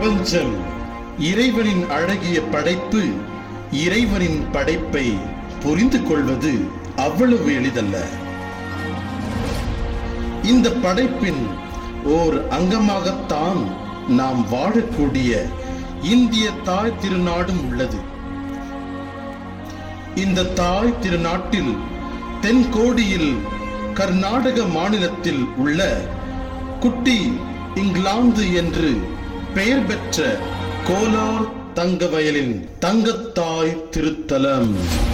பிரபஞ்சம் இறைவனின் அழகிய படைப்பு. இறைவனின் படைப்பை புரிந்து கொள்வது அவ்வளவு எளிதல்ல. இந்த படைப்பின் ஓர் அங்கமாகத்தான் நாம் வாழக்கூடிய இந்திய தாய் திருநாடும் உள்ளது. இந்த தாய் திருநாட்டில் தென்கோடியில் கர்நாடக மாநிலத்தில் உள்ள குட்டி இங்கிலாந்து என்று பெயர் பெற்ற கோலார் தங்க வயலின் தங்கத்தாய் திருத்தலம்.